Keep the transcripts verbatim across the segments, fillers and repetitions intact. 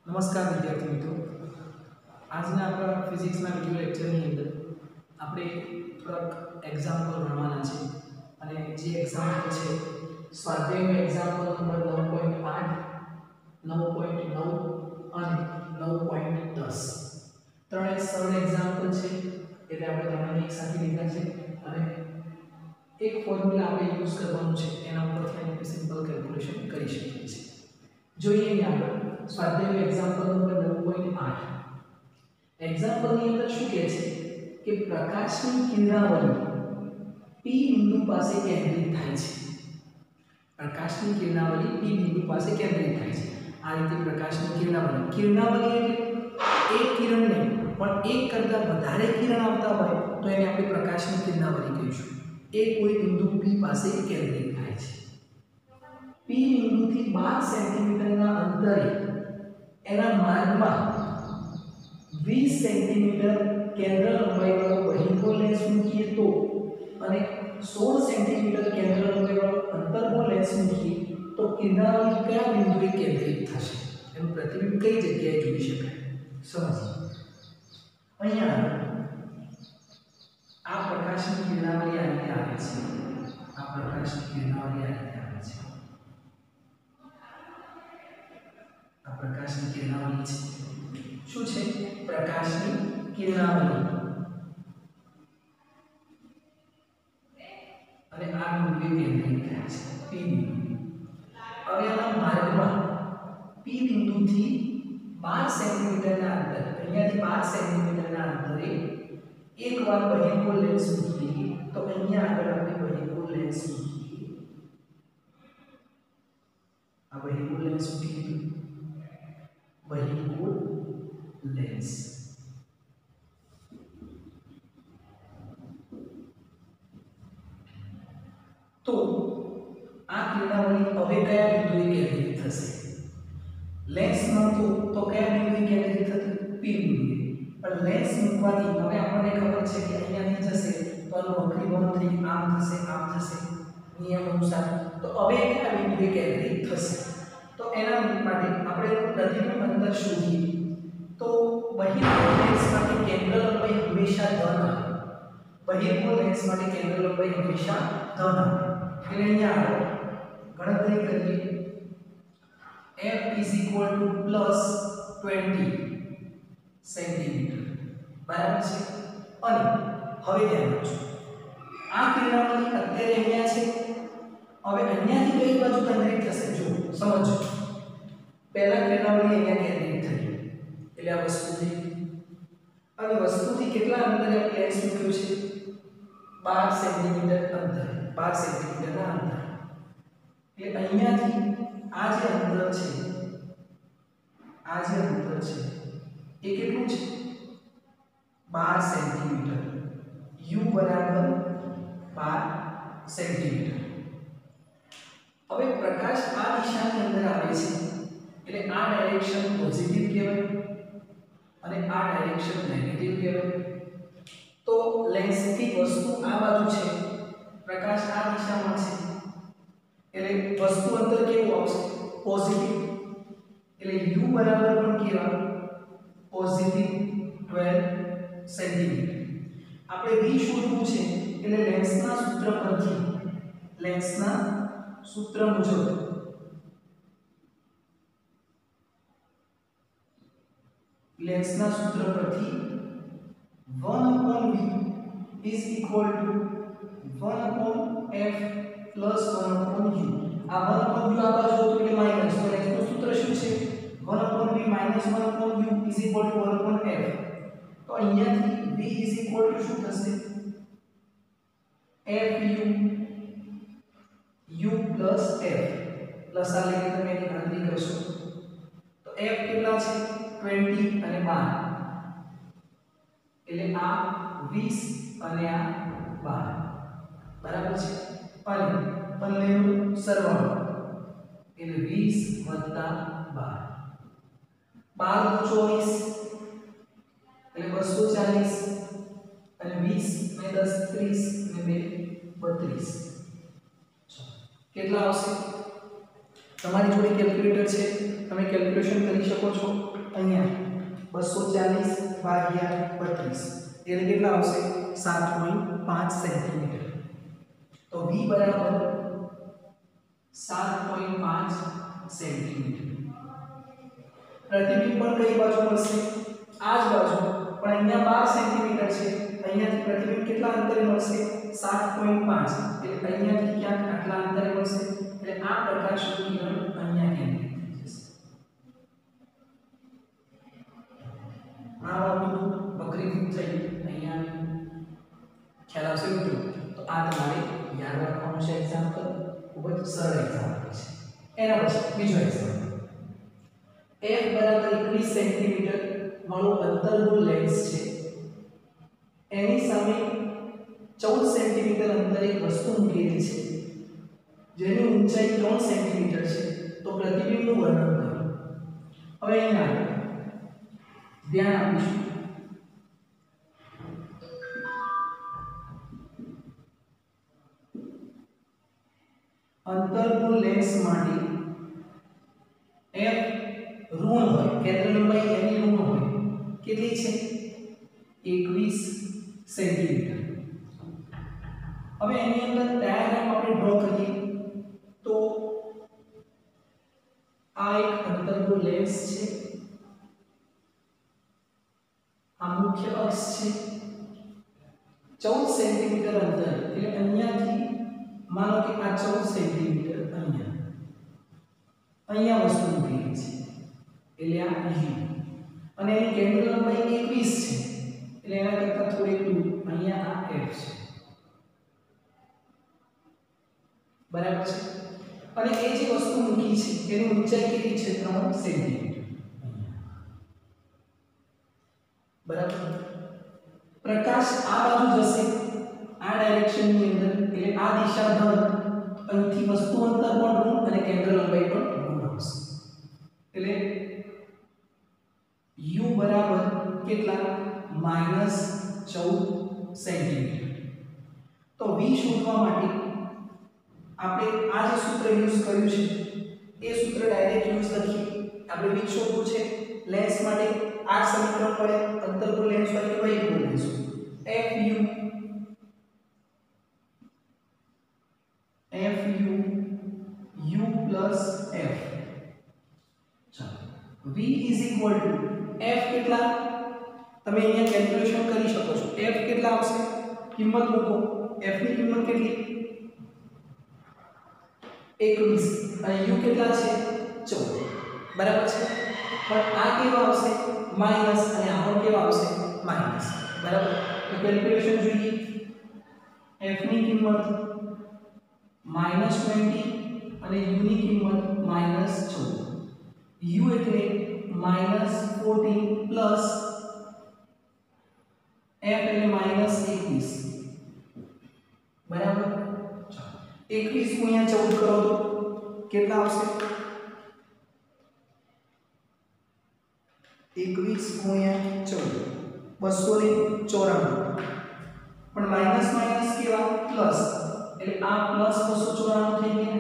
નમસ્કાર વિદ્યાર્થી મિત્રો, આજના આપણા ફિઝિક્સના વિડિયો લેક્ચરની અંદર આપણે થોડાક એક્ઝામ્પલ ભણવાના છે અને જે એક્ઝામ્પલ છે સ્વાધ્યાયનું એક્ઝામ્પલ નંબર નવ પોઈન્ટ આઠ, નવ પોઈન્ટ નવ અને નવ પોઈન્ટ દસ. ત્રણે સરળ એક્ઝામ્પલ છે એટલે આપણે ત્રણેને એક સાથે લીધા છે અને એક ફોર્મ્યુલા આપણે યુઝ કરવાનું છે, એના ઉપરથી આપણે સિમ્પલ કેલ્ક્યુલેશન કરી શકીએ છીએ. જોઈએ અહીંયા આગળ સ્વાધ્યાયનું એક્ઝામ્પલ નંબર નવ પોઈન્ટ આઠ. એક્ઝામ્પલની અંદર શું કહે છે કે પ્રકાશની કિરણાવલી P બિંદુ પાસે કેન્દ્રિત થાય છે. પ્રકાશની કિરણાવલી P બિંદુ પાસે કેન્દ્રિત થાય છે. આ રીતે પ્રકાશની કિરણાવલી કિરણાવલી એટલે એક કિરણને પણ એક કરતાં વધારે કિરણ આવતા હોય તો એને આપણે પ્રકાશની કિરણાવલી કહીશું. એ કોઈ બિંદુ P પાસે કેન્દ્રિત થાય છે. P બિંદુથી બાર સેન્ટીમીટરના અંતરે એના માર્ગમાં વીસ સેન્ટીમીટર કેન્દ્ર લંબાઈવાળો બહિર્ગોળ લેન્સ મૂકીએ તો અને સોળ સેન્ટીમીટર કેન્દ્ર લંબાઈવાળો અંતર્ગોળ લેન્સ મૂકીએ તો કિરણાવલી કયા બિંદુએ કેન્દ્રિત થશે, એનું પ્રતિબિંબ કઈ જગ્યાએ જોઈ શકાય. સમજીએ. અહીંયા આ પ્રકાશની કિરણાવલી આ રીતે આવે છે. આ પ્રકાશની કિરણાવલી આ રીતે આવે છે. આ પ્રકાશની કિરણાવલી છે. શું છે? પ્રકાશની કિરણાવલી. અને આ બિંદુએ કેન્દ્રિત થાય છે P બિંદુ. હવે આના માર્ગમાં P બિંદુથી બાર સેન્ટીમીટરના અંતરે, અહીંયાથી બાર સેન્ટીમીટરના અંતરે એકવાર બહિર્ગોળ લેન્સ મૂકીએ તો અહીંયા આગળ આપણે બહિર્ગોળ લેન્સ મૂકીએ. આ બહિર્ગોળ લેન્સ મૂકીએ. બહિર્ગોળ લેન્સ તો આ કિરણાવલી હવે કયા બિંદુએ કેન્દ્રિત થશે? લેન્સ નહોતું તો કયા બિંદુએ કેન્દ્રિત થતી? P બિંદુએ. પણ લેન્સ મૂકવાથી હવે આપણને ખબર છે કે અહીંયાથી જશે તો આનું વક્રીભવન થઈ આમ થશે, આમ થશે નિયમ અનુસાર. તો હવે કયા બિંદુએ કેન્દ્રિત થશે? તો એના માટે આપણે પ્રતિબિંબ અંતર શોધીએ. તો બહિર્ગોળ લેન્સ માટે કેન્દ્ર લંબાઈ હંમેશા ધન આવે. બહિર્ગોળ લેન્સ માટે કેન્દ્ર લંબાઈ હંમેશા ધન આવે. એટલે અહીંયા ગણતરી કરીએ. F is equal to plus વીસ સેન્ટીમીટર બરાબર છે. અને હવે ધ્યાન રાખજો, આ કિરણાવલી અત્યારે અહીંયા છે. હવે અહીંયાથી કઈ બાજુ કેન્દ્રિત થશે? જો સમજો, પહેલા કિરણાવલી અહીંયા કેન્દ્રિત થઈ એટલે આ વસ્તુ થઈ. હવે વસ્તુથી કેટલા અંતરે આપણે લેન્સ મૂક્યું છે? બાર સેન્ટીમીટર અંતરે. બાર સેન્ટીમીટરના અંતરે. એટલે અહીંયાથી આ જે અંતર છે, આ જે અંતર છે એ કેટલું છે? બાર સેન્ટીમીટર. u બરાબર બાર સેન્ટીમીટર. હવે પ્રકાશ આ દિશાની અંદર આવે છે એટલે આ ડાયરેક્શન પોઝિટિવ કહેવાય અને આ ડાયરેક્શન નેગેટિવ કહેવાય. તો લેન્સથી વસ્તુ આ બાજુ છે, પ્રકાશ આ દિશામાં છે એટલે વસ્તુ અંદર કેવું આવશે? પોઝિટિવ. એટલે u બરાબર પણ કેવા? પોઝિટિવ બાર સેન્ટીમીટર. આપણે v શોધવું છે એટલે લેન્સના સૂત્ર પરથી, લેન્સના સૂત્ર મુજબ લેન્સના સૂત્ર પરથી one upon v is equal to one upon f plus one upon u. આ વન upon u આ બાજુ હતું એટલે માઈનસ, તો લેન્સનું સૂત્ર શું છે? One upon v minus one upon u is equal to one upon f. તો અહીંયાથી v is equal to શું થશે? fu u plus f plus આ લઈને તમે એની ગણતરી કરશો તો f કેટલા છે? વીસ અને બાર એટલે આ વીસ અને આ બાર બરાબર છે. અને બંનેનો સરવાળો એટલે વીસ વત્તા બાર. બાર દુ ચોવીસ એટલે બસો ચાલીસ અને વીસ ને દસ ત્રીસ ને બે બત્રીસ. કેટલા આવશે? તમારી જોડે કેલ્ક્યુલેટર છે, તમે કેલ્ક્યુલેશન કરી શકો છો. બસો ચાલીસ ભાગ્યા બત્રીસ એટલે કેટલા આવશે સાત પોઈન્ટ પાંચ સેન્ટીમીટર તો v બરાબર સાત પોઈન્ટ પાંચ સેન્ટીમીટર પ્રતિબિંબ પણ કઈ બાજુ મળશે આ જ બાજુ પણ અહીંયા બાર સેન્ટીમીટર છે અહીંયાથી પ્રતિબિંબ કેટલા અંતરે મળશે સાત પોઈન્ટ પાંચ એટલે અહીંયાથી ક્યાંક આટલા અંતરે મળશે એટલે આ પ્રકાશનું કિરણ અહીંયા કેન્દ્રિત થઈ જશે આ વાતનું વક્રીભૂત થઈ અહીંયા ખ્યાલ આવશે મિત્રો તો આ તમારે યાદ રાખવાનું છે એક્ઝામ્પલ ખૂબ જ સરળ એક્ઝામ્પલ છે એના પછી બીજો એક્ઝામ્પલ f બરાબર એકવીસ સેન્ટીમીટર વાળો અંતર્ગોળ લેન્સ છે એની સામે ચૌદ સેન્ટીમીટર અંતરે એક વસ્તુ મૂકેલી છે જેની ઊંચાઈ ત્રણ સેન્ટીમીટર છે તો પ્રતિબિંબનું વર્ણન કરો હવે અહીંયા ધ્યાન આપીશું અંતર્ગોળ લેન્સ માટે f ઋણ હોય કેન્દ્ર લંબાઈ એની ઋણ હોય કેટલી છે એકવીસ સેન્ટીમીટર હવે એની અંદર ડાયાગ્રામ આપણે ડ્રો કરીએ તો આ એક અંતર્ગોળ લેન્સ છે આ મુખ્ય અક્ષ છે ચૌદ સેન્ટીમીટર અંતર એટલે અહીંયાથી માનો કે આ ચૌદ સેન્ટીમીટર અહીંયા અહીંયા વસ્તુ મૂકેલી છે એટલે આ u અને એની કેન્દ્ર લંબાઈ એકવીસ છે એટલે એના કરતાં થોડીક દૂર અહીંયા આ f છે બરાબર છે અને એ જે વસ્તુ મૂકી છે એની ઊંચાઈ કેટલી છે ત્રણ સેન્ટીમીટર બરાબર પ્રકાશ આ બાજુ જશે આ ડાયરેક્શન ની અંદર એટલે આ દિશા ધન અહીંથી વસ્તુ અંતર પણ ઋણ અને કેન્દ્ર લંબાઈ પણ ઋણ આવશે એટલે u બરાબર કેટલા માઈનસ ચૌદ સેન્ટીમીટર તો v શોધવા માટે આપણે આ જે સૂત્ર યુઝ કર્યું છે એ સૂત્ર ડાયરેક્ટ યુઝ લખીએ આપણે v શોધવું છે લેન્સ માટે આ સમીકરણ પડે અંતર્ગોળ લેન્સ હોય કે બહિર્ગોળ lens fu fu u plus f ચાલો v is equal to f કેટલા તમે અહીંયા કેલ્ક્યુલેશન કરી શકો છો f કેટલા આવશે કિંમત મૂકો f ની કિંમત કેટલી એકવીસ અને u કેટલા છે ચૌદ બરાબર છે પણ આ કેવા આવશે માઈનસ અને આ પણ કેવા આવશે માઈનસ બરાબર તો કેલ્ક્યુલેશન જોઈએ f ની કિંમત માઈનસ વીસ અને u ની કિંમત માઈનસ ચૌદ u એટલે માઈનસ ચૌદ પ્લસ f એટલે માઈનસ એકવીસ બરાબર ચાલો એકવીસ ગુણ્યા ચૌદ કરો તો કેટલા આવશે એકવીસ ગુણ્યા ચૌદ બસો ચોરાણું પણ માઈનસ માઈનસ કેવા પ્લસ એટલે આ પ્લસ બસો ચોરાણું થઈ ગયા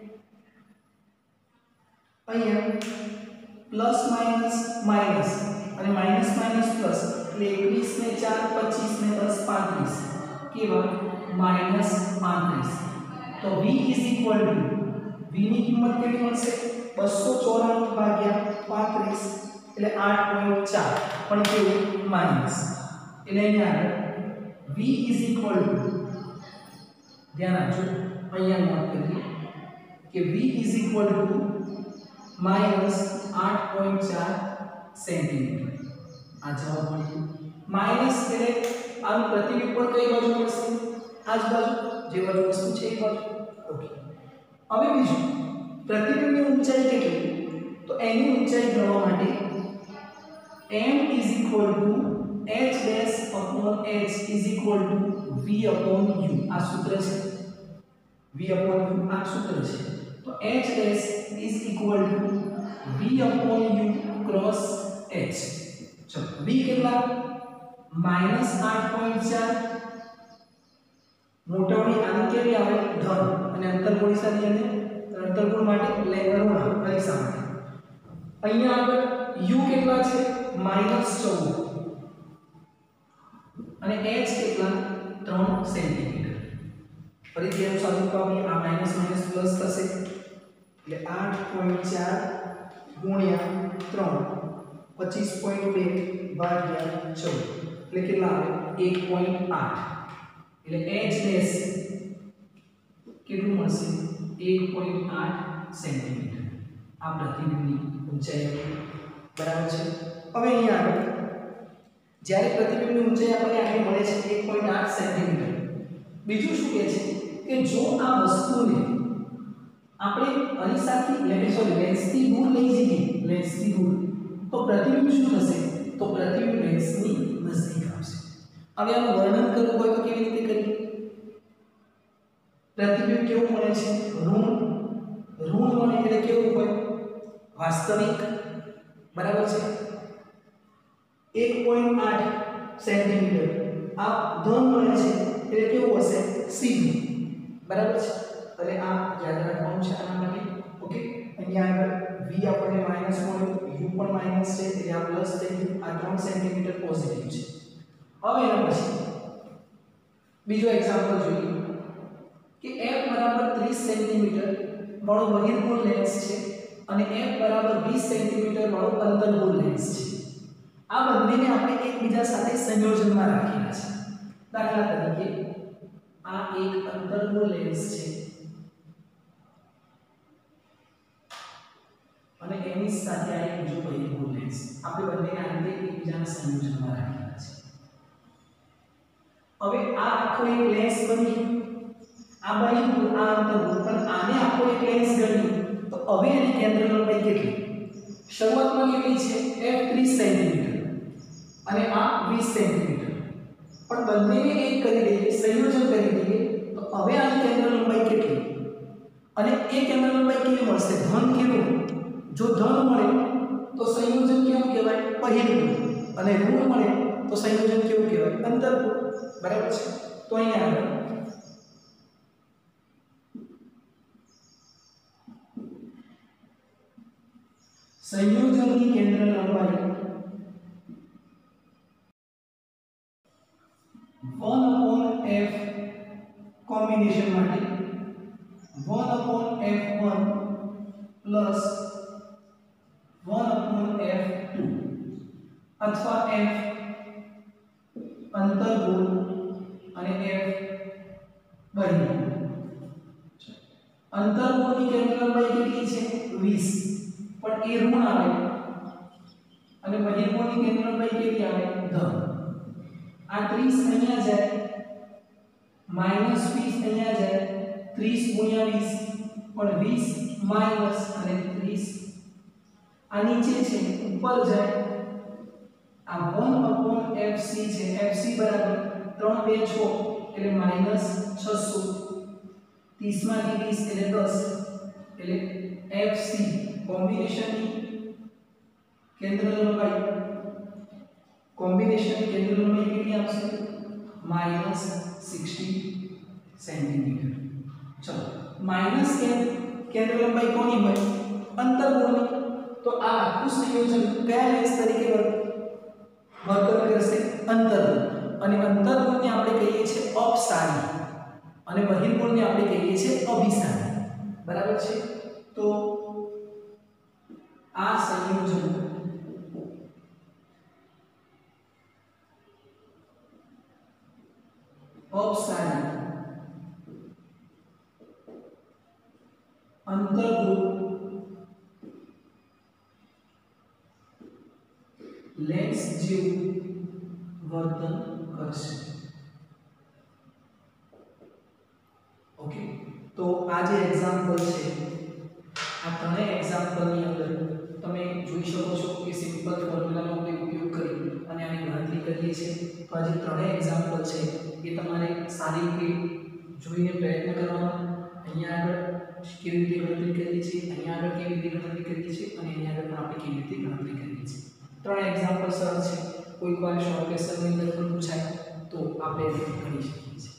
અહીંયા પ્લસ માઈનસ માઈનસ અને માઈનસ માઈનસ પ્લસ એટલે એકવીસ ને ચાર પચીસ ને દસ પાંત્રીસ કેવા માઈનસ પાંત્રીસ તો v is equal to v ની કિંમત કેટલી મળશે બસો ચોરાણું ભાગ્યા પાંત્રીસ એટલે આઠ પોઈન્ટ ચાર પણ કેવું માઈનસ એટલે અહીંયા v is equal to ધ્યાન આપજો અહીંયા નોટ કરીએ કે v is equal to minus આઠ પોઈન્ટ ચાર સેન્ટીમીટર આ જવાબ મળ્યો માઈનસ એટલે આનું પ્રતિબિંબ પણ કઈ બાજુ મળશે આ જ બાજુ જે બાજુ વસ્તુ છે એ બાજુ ઓકે હવે બીજું પ્રતિબિંબની ઊંચાઈ કેટલી તો એની ઊંચાઈ ગણવા માટે m is equal to h dash upon h is equal to v upon u આ સૂત્ર છે v upon u આ સૂત્ર છે તો h dash is equal to v upon u cross h ચલો v કેટલા માઈનસ આઠ પોઈન્ટ ચાર મોટાની આની કેવી આવે ધન અને અંતર્ગોળ દિશાની અંદર અંતર્ગોળ માટે ઋણ પરીક્ષા માટે અહીંયા આગળ u કેટલા છે માઈનસ ચૌદ અને h કેટલા ત્રણ સેન્ટીમીટર. ફરીથી એનું સાદું કાપીએ, આ માઈનસ માઈનસ પ્લસ થશે એટલે આઠ પોઈન્ટ ચાર ગુણ્યા ત્રણ પચીસ પોઈન્ટ બે ભાગ્યા ચૌદ એટલે કેટલા આવે એક પોઈન્ટ આઠ એટલે h ડેશ કેટલું મળશે એક પોઈન્ટ આઠ સેન્ટીમીટર. આ પ્રતિબિંબની ઊંચાઈ બરાબર છે. હવે અહીંયા આગળ જ્યારે પ્રતિબિંબની ઊંચાઈ આપણને આટલી મળે છે એક પોઈન્ટ આઠ સેન્ટીમીટર, બીજું શું કહે છે કે જો આ વસ્તુને આપણે અરીસાથી એટલે સોરી લેન્સથી દૂર લઈ જઈએ લેન્સથી દૂર તો પ્રતિબિંબ શું થશે તો પ્રતિબિંબ લેન્સની નજીક આવશે. હવે આનું વર્ણન કરવું હોય તો કેવી રીતે કરીએ? પ્રતિબિંબ કેવું મળે છે ઋણ ઋણ મળે એટલે કેવું હોય વાસ્તવિક બરાબર છે એક પોઈન્ટ આઠ સેન્ટીમીટર. આ ધન મળે છે એટલે કેવું હશે સીધું બરાબર છે. એટલે આ યાદ રાખવાનું છે આના માટે. ઓકે અહીંયા આગળ v આપણને માઈનસ મળ્યું u પણ માઈનસ છે એટલે આ પ્લસ થઈ ગયું. આ ત્રણ સેન્ટીમીટર પોઝિટિવ છે. હવે એના પછી બીજો એક્ઝામ્પલ જોઈએ કે f બરાબર ત્રીસ સેન્ટીમીટર વાળો બહિર્ગોળ લેન્સ છે અને f બરાબર વીસ સેન્ટીમીટર વાળો અંતર્ગોળ લેન્સ છે. આ બંનેને આપણે એકબીજા સાથે સંયોજનમાં રાખેલા છે. દાખલા તરીકે આ એક અંતર્ગોળ લેન્સ છે અને એની સાથે આ એક બીજો બહિર્ગોળ લેન્સ. આપણે બંનેને આ રીતે એકબીજાના સંયોજનમાં રાખેલા છે. હવે આ આખો એક લેન્સ બની આ બહિર્ગોળ આ અંતર્ગોળ પણ આને આખો એક લેન્સ ગણી તો હવે એની કેન્દ્ર લંબાઈ કેટલી? શરૂઆતમાં કેટલી છે f ત્રીસ સેન્ટીમીટર અને આ વીસ સેન્ટીમીટર. પણ બંનેને એક કરી દઈએ સંયોજન કરી દઈએ તો હવે આની કેન્દ્ર લંબાઈ કેટલી અને એ કેન્દ્ર લંબાઈ કેવી મળશે ધન કેવું? જો ધન મળે તો સંયોજન કેવું કહેવાય બહિર્ગોળ અને ઋણ મળે તો સંયોજન કેવું કહેવાય અંતર્ગોળ બરાબર છે. તો અહીંયા આગળ સંયોજનની કેન્દ્ર લંબાઈ वन अपॉन f કોમ્બિનેશન માટે one upon f one plus one upon f two અથવા f અંતર્ગોળ અને f બહિર્ગોળ. અંતર્ગોળની કેન્દ્ર લંબાઈ કેટલી છે વીસ પણ એ ઋણ આવે અને બહિર્ગોળની કેન્દ્ર લંબાઈ કેટલી આવે ધન. આ ત્રીસ અહીંયા જાય માઈનસ વીસ અહીંયા જાય ત્રીસ ગુણ્યા વીસ પણ વીસ માઈનસ અને ત્રીસ આ નીચે છે ઉપર જાય આ वन अपॉन fc છે fc બરાબર ત્રણ બે છ એટલે માઈનસ છસો ત્રીસ માંથી વીસ એટલે દસ એટલે fc કોમ્બિનેશનની કેન્દ્ર લંબાઈ કોમ્બિનેશનની કેન્દ્ર લંબાઈ કેટલી આવશે માઈનસ સિક્સટી સેન્ટીમીટર. ચલો માઈનસ કેન્દ્ર લંબાઈ કોની હોય અંતર્ગોળની. તો આ આખું સંયોજન કયા લેન્સ તરીકે વર્તન કરશે અંતર્ગોળ અને અંતર્ગોળને આપણે કહીએ છીએ અપસારી અને બહિર્ગોળને આપણે કહીએ છીએ અભિસારી બરાબર છે. તો આ સંયોજન અપસારી અંતર્ગોળ લેન્સ જેવું વર્તન કરશે. ઓકે તો આ જે એક્ઝામ્પલ છે આ ત્રણેય એક્ઝામ્પલની અંદર તમે જોઈ શકો છો કે સિમ્પલ ફોર્મ્યુલાનો આપણે ઉપયોગ કરી અને આની ગણતરી કરીએ છીએ. તો આ જે ત્રણેય એક્ઝામ્પલ છે એ તમારે સારી રીતે જોઈને પ્રયત્ન કરવાનો. અહીંયા આગળ કેવી રીતે ગણતરી કરીએ છીએ અહીંયા આગળ કેવી રીતે ગણતરી કરીએ છીએ અને અહીંયા આગળ પણ આપણે કેવી રીતે ગણતરી કરીએ છીએ. ત્રણ એક્ઝામ્પલ સરળ છે. કોઈક વાર શોર્ટ ક્વેશ્ચનની અંદર પણ પૂછાય તો આપણે એ કરી શકીએ છીએ.